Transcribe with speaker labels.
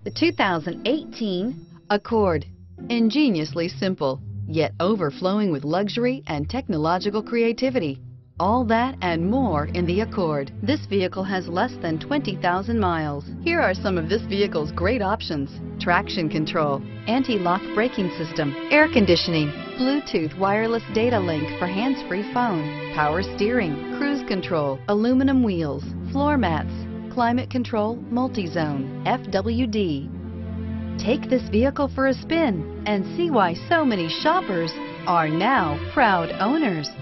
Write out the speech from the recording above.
Speaker 1: The 2018 Accord. Ingeniously simple, yet overflowing with luxury and technological creativity. All that and more in the Accord. This vehicle has less than 20,000 miles. Here are some of this vehicle's great options: traction control, anti-lock braking system, air conditioning, Bluetooth wireless data link for hands-free phone, power steering, cruise control, aluminum wheels, floor mats, climate control, multi-zone, FWD. Take this vehicle for a spin and see why so many shoppers are now proud owners.